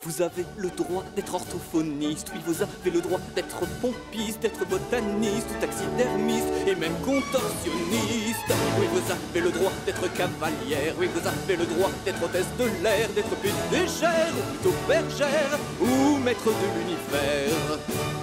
Vous avez le droit d'être orthophoniste, oui, vous avez le droit d'être pompiste, d'être botaniste ou taxidermiste et même contorsionniste. Oui, vous avez le droit d'être cavalière, oui, vous avez le droit d'être hôtesse de l'air, d'être PDG ou plutôt bergère ou maître de l'univers.